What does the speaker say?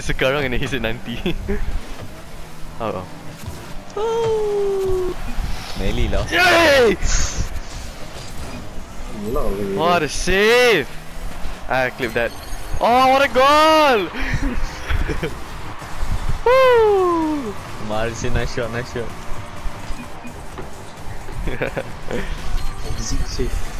hit sekarang and then he's at 90. Oh. Melee lah. Yay! What a save! I clipped that. Oh, what a goal! Woo! Marcin, nice shot, nice shot. Zig save.